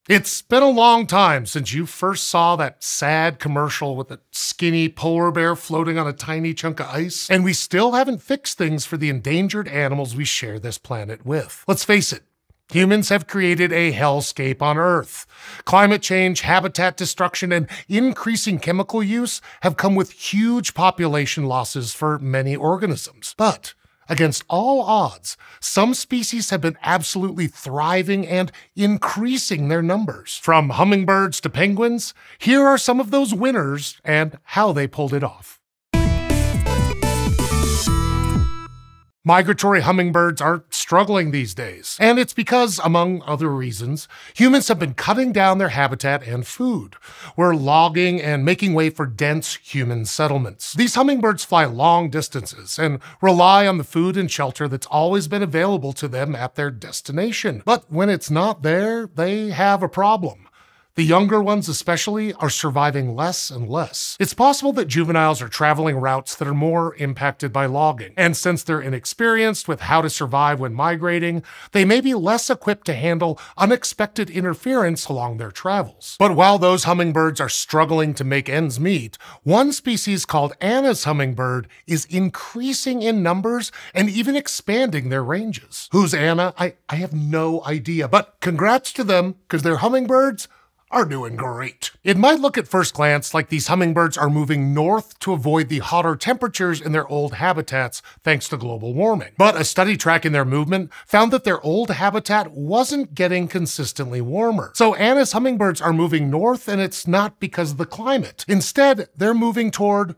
It's been a long time since you first saw that sad commercial with a skinny polar bear floating on a tiny chunk of ice, and we still haven't fixed things for the endangered animals we share this planet with. Let's face it, humans have created a hellscape on Earth. Climate change, habitat destruction, and increasing chemical use have come with huge population losses for many organisms. But against all odds, some species have been absolutely thriving and increasing their numbers. From hummingbirds to penguins, here are some of those winners and how they pulled it off. Migratory hummingbirds are struggling these days, and it's because, among other reasons, humans have been cutting down their habitat and food. We're logging and making way for dense human settlements. These hummingbirds fly long distances and rely on the food and shelter that's always been available to them at their destination. But when it's not there, they have a problem. The younger ones especially are surviving less and less. It's possible that juveniles are traveling routes that are more impacted by logging, and since they're inexperienced with how to survive when migrating, they may be less equipped to handle unexpected interference along their travels. But while those hummingbirds are struggling to make ends meet, one species called Anna's hummingbird is increasing in numbers and even expanding their ranges. Who's Anna? I have no idea, but congrats to them, because their hummingbirds are doing great. It might look at first glance like these hummingbirds are moving north to avoid the hotter temperatures in their old habitats thanks to global warming. But a study tracking their movement found that their old habitat wasn't getting consistently warmer. So Anna's hummingbirds are moving north, and it's not because of the climate. Instead, they're moving toward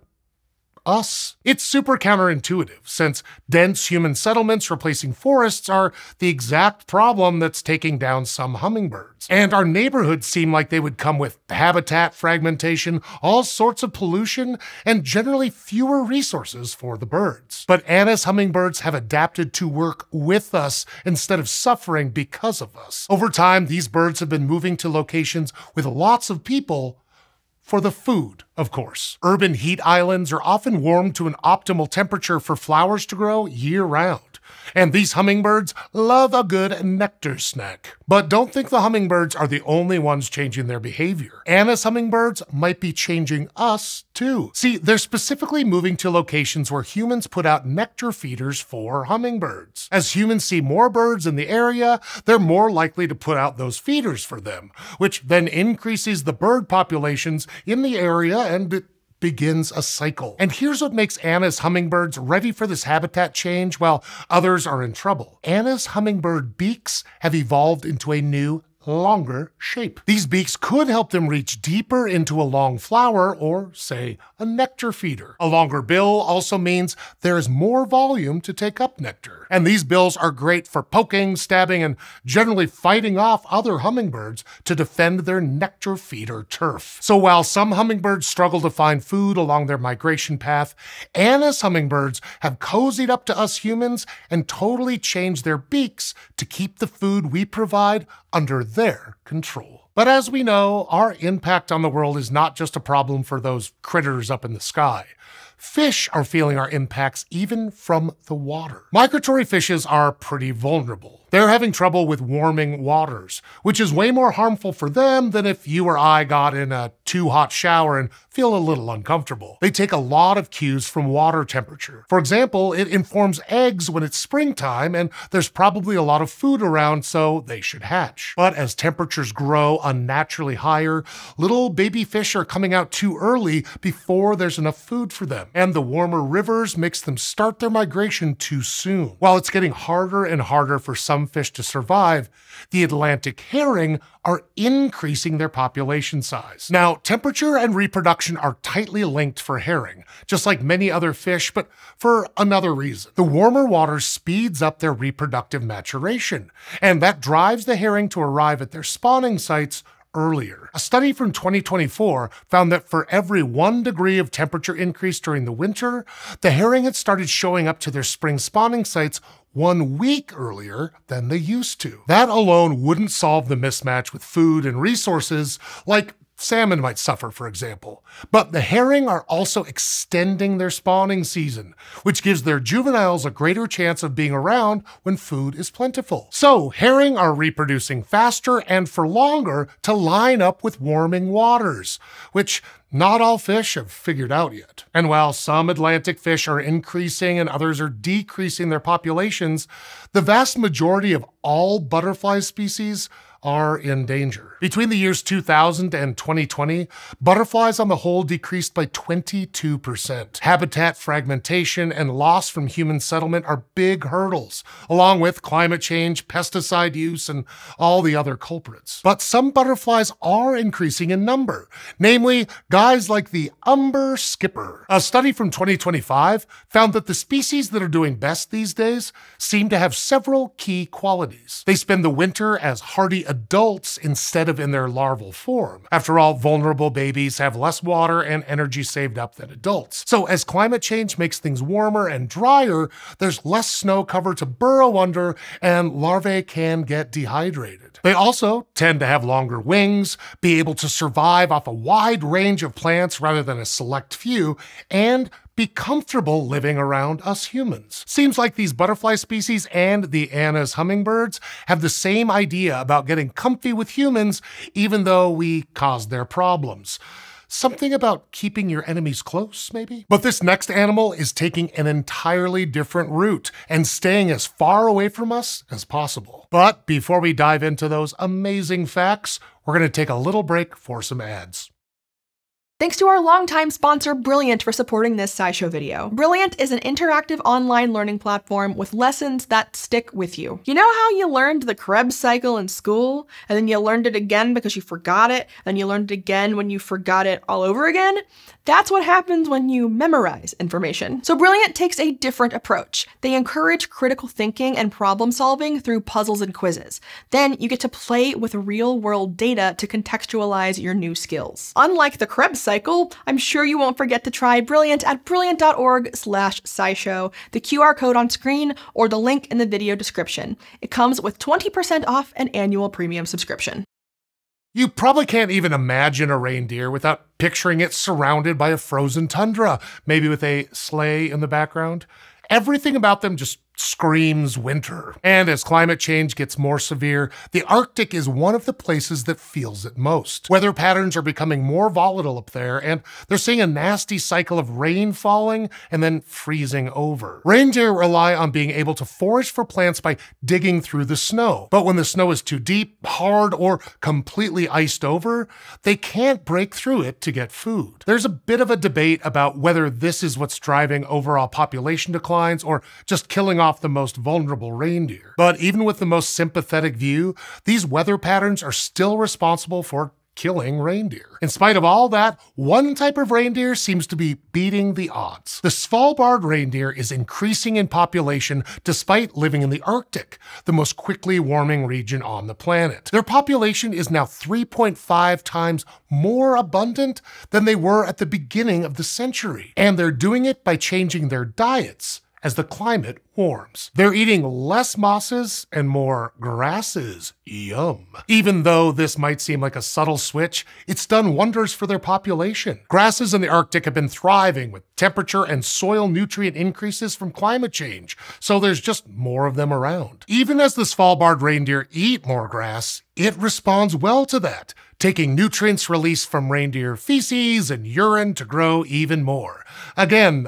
us. It's super counterintuitive, since dense human settlements replacing forests are the exact problem that's taking down some hummingbirds. And our neighborhoods seem like they would come with habitat fragmentation, all sorts of pollution, and generally fewer resources for the birds. But Anna's hummingbirds have adapted to work with us instead of suffering because of us. Over time, these birds have been moving to locations with lots of people for the food, of course. Urban heat islands are often warmed to an optimal temperature for flowers to grow year-round. And these hummingbirds love a good nectar snack. But don't think the hummingbirds are the only ones changing their behavior. Anna's hummingbirds might be changing us, too. See, they're specifically moving to locations where humans put out nectar feeders for hummingbirds. As humans see more birds in the area, they're more likely to put out those feeders for them, which then increases the bird populations in the area, and it begins a cycle. And here's what makes Anna's hummingbirds ready for this habitat change while others are in trouble. Anna's hummingbird beaks have evolved into a new, longer shape. These beaks could help them reach deeper into a long flower or, say, a nectar feeder. A longer bill also means there is more volume to take up nectar. And these bills are great for poking, stabbing, and generally fighting off other hummingbirds to defend their nectar feeder turf. So while some hummingbirds struggle to find food along their migration path, Anna's hummingbirds have cozied up to us humans and totally changed their beaks to keep the food we provide under their control. But as we know, our impact on the world is not just a problem for those critters up in the sky. Fish are feeling our impacts even from the water. Migratory fishes are pretty vulnerable. They're having trouble with warming waters, which is way more harmful for them than if you or I got in a too hot shower and feel a little uncomfortable. They take a lot of cues from water temperature. For example, it informs eggs when it's springtime and there's probably a lot of food around, so they should hatch. But as temperatures grow unnaturally higher, little baby fish are coming out too early before there's enough food for them. And the warmer rivers makes them start their migration too soon. While it's getting harder and harder for some fish to survive, the Atlantic herring are increasing their population size. Now, temperature and reproduction are tightly linked for herring, just like many other fish, but for another reason. The warmer water speeds up their reproductive maturation, and that drives the herring to arrive at their spawning sites earlier. A study from 2024 found that for every 1 degree of temperature increase during the winter, the herring had started showing up to their spring spawning sites 1 week earlier than they used to. That alone wouldn't solve the mismatch with food and resources, like salmon might suffer, for example. But the herring are also extending their spawning season, which gives their juveniles a greater chance of being around when food is plentiful. So herring are reproducing faster and for longer to line up with warming waters, which not all fish have figured out yet. And while some Atlantic fish are increasing and others are decreasing their populations, the vast majority of all butterfly species are in danger. Between the years 2000 and 2020, butterflies on the whole decreased by 22%. Habitat fragmentation and loss from human settlement are big hurdles, along with climate change, pesticide use, and all the other culprits. But some butterflies are increasing in number, namely guys like the umber skipper. A study from 2025 found that the species that are doing best these days seem to have several key qualities. They spend the winter as hardy adults instead of in their larval form. After all, vulnerable babies have less water and energy saved up than adults. So as climate change makes things warmer and drier, there's less snow cover to burrow under, and larvae can get dehydrated. They also tend to have longer wings, be able to survive off a wide range of plants rather than a select few, and be comfortable living around us humans. Seems like these butterfly species and the Anna's hummingbirds have the same idea about getting comfy with humans, even though we caused their problems. Something about keeping your enemies close, maybe? But this next animal is taking an entirely different route and staying as far away from us as possible. But before we dive into those amazing facts, we're going to take a little break for some ads. Thanks to our longtime sponsor, Brilliant, for supporting this SciShow video. Brilliant is an interactive online learning platform with lessons that stick with you. You know how you learned the Krebs cycle in school, and then you learned it again because you forgot it, and you learned it again when you forgot it all over again? That's what happens when you memorize information. So Brilliant takes a different approach. They encourage critical thinking and problem solving through puzzles and quizzes. Then you get to play with real-world data to contextualize your new skills. Unlike the Krebs cycle, I'm sure you won't forget to try Brilliant at brilliant.org/scishow, the QR code on screen, or the link in the video description. It comes with 20% off an annual premium subscription. You probably can't even imagine a reindeer without picturing it surrounded by a frozen tundra, maybe with a sleigh in the background. Everything about them just screams winter. And as climate change gets more severe, the Arctic is one of the places that feels it most. Weather patterns are becoming more volatile up there, and they're seeing a nasty cycle of rain falling and then freezing over. Reindeer rely on being able to forage for plants by digging through the snow. But when the snow is too deep, hard, or completely iced over, they can't break through it to get food. There's a bit of a debate about whether this is what's driving overall population declines or just killing off the most vulnerable reindeer. But even with the most sympathetic view, these weather patterns are still responsible for killing reindeer. In spite of all that, one type of reindeer seems to be beating the odds. The Svalbard reindeer is increasing in population despite living in the Arctic, the most quickly warming region on the planet. Their population is now 3.5 times more abundant than they were at the beginning of the century. And they're doing it by changing their diets as the climate warms. They're eating less mosses and more grasses. Yum. Even though this might seem like a subtle switch, it's done wonders for their population. Grasses in the Arctic have been thriving with temperature and soil nutrient increases from climate change, so there's just more of them around. Even as the Svalbard reindeer eat more grass, it responds well to that, taking nutrients released from reindeer feces and urine to grow even more. Again,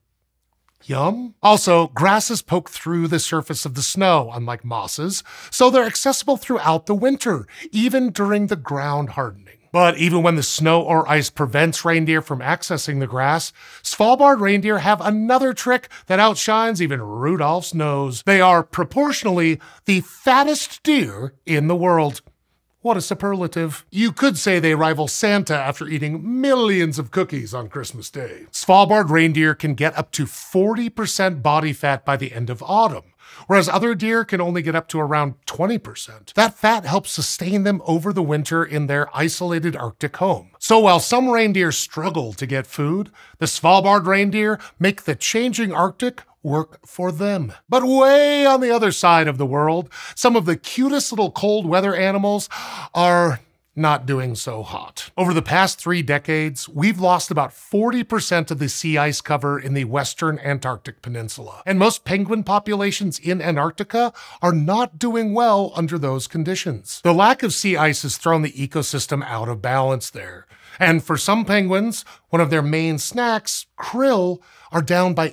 yum. Also, grasses poke through the surface of the snow, unlike mosses, so they're accessible throughout the winter, even during the ground hardening. But even when the snow or ice prevents reindeer from accessing the grass, Svalbard reindeer have another trick that outshines even Rudolph's nose. They are proportionally the fattest deer in the world. What a superlative. You could say they rival Santa after eating millions of cookies on Christmas Day. Svalbard reindeer can get up to 40% body fat by the end of autumn, whereas other deer can only get up to around 20%. That fat helps sustain them over the winter in their isolated Arctic home. So while some reindeer struggle to get food, the Svalbard reindeer make the changing Arctic work for them. But way on the other side of the world, some of the cutest little cold weather animals are not doing so hot. Over the past 3 decades, we've lost about 40% of the sea ice cover in the western Antarctic Peninsula, and most penguin populations in Antarctica are not doing well under those conditions. The lack of sea ice has thrown the ecosystem out of balance there. And for some penguins, one of their main snacks, krill, are down by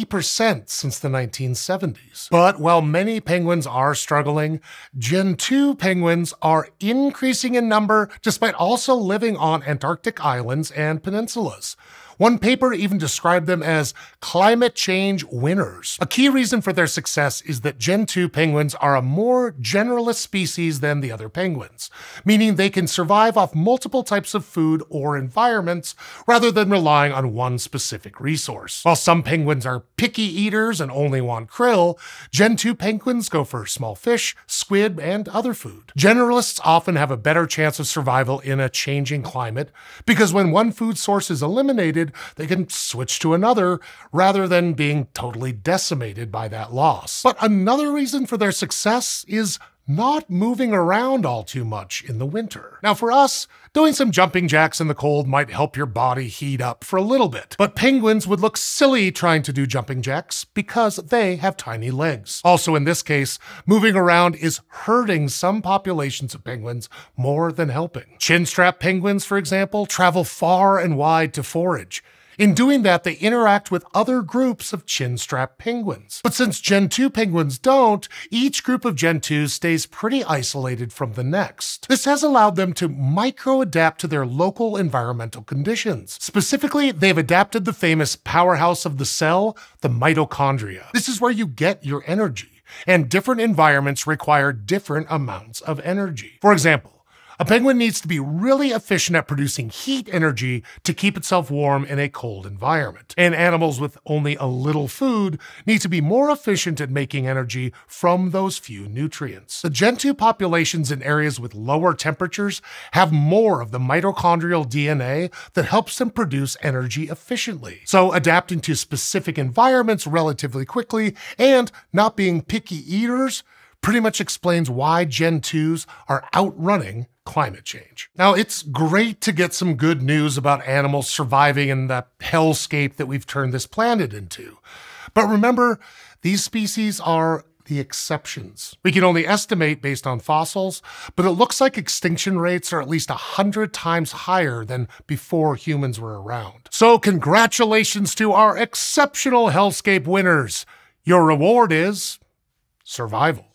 80% since the 1970s. But while many penguins are struggling, Gen 2 penguins are increasing in number despite also living on Antarctic islands and peninsulas. One paper even described them as climate change winners. A key reason for their success is that Gen 2 penguins are a more generalist species than the other penguins, meaning they can survive off multiple types of food or environments rather than relying on one specific resource. While some penguins are picky eaters and only want krill, Gen 2 penguins go for small fish, squid, and other food. Generalists often have a better chance of survival in a changing climate because when one food source is eliminated, they can switch to another rather than being totally decimated by that loss. But another reason for their success is not moving around all too much in the winter. Now for us, doing some jumping jacks in the cold might help your body heat up for a little bit, but penguins would look silly trying to do jumping jacks because they have tiny legs. Also in this case, moving around is hurting some populations of penguins more than helping. Chinstrap penguins, for example, travel far and wide to forage. In doing that, they interact with other groups of chinstrap penguins. But since Gen 2 penguins don't, each group of Gen 2s stays pretty isolated from the next. This has allowed them to micro-adapt to their local environmental conditions. Specifically, they've adapted the famous powerhouse of the cell, the mitochondria. This is where you get your energy, and different environments require different amounts of energy. For example, a penguin needs to be really efficient at producing heat energy to keep itself warm in a cold environment. And animals with only a little food need to be more efficient at making energy from those few nutrients. The Gen 2 populations in areas with lower temperatures have more of the mitochondrial DNA that helps them produce energy efficiently. So adapting to specific environments relatively quickly and not being picky eaters pretty much explains why Gen 2s are outrunning climate change. Now, it's great to get some good news about animals surviving in the hellscape that we've turned this planet into. But remember, these species are the exceptions. We can only estimate based on fossils, but it looks like extinction rates are at least 100 times higher than before humans were around. So congratulations to our exceptional hellscape winners. Your reward is survival.